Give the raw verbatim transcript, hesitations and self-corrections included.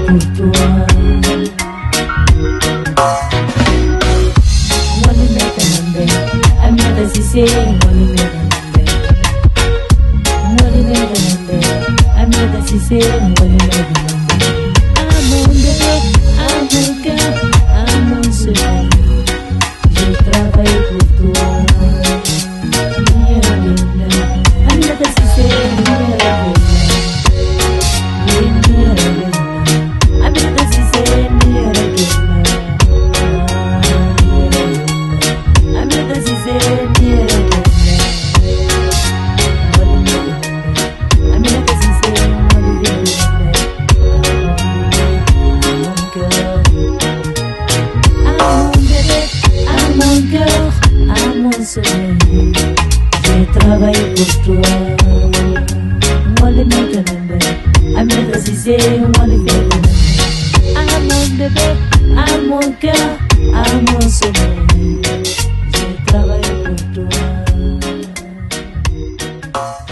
pour toi. Moi le mec à Aminata Cissé, moi le mec à moi le mec à Aminata Cissé, moi le mec à mon bébé, à mon cœur, à mon soleil, je travaille pour toi. Aminata Cissé, je travaille pour toi. Moi le mec à Aminata Cissé, moi le mec à mon bébé, à mon cœur, à mon soleil, je travaille pour toi.